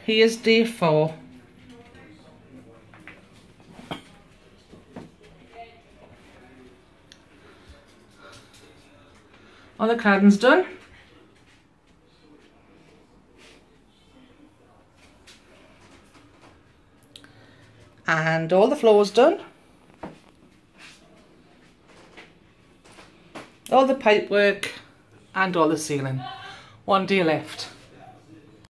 here's day 4. All the cladding's done. And all the floor's done. All the pipe work and all the ceiling. One day left.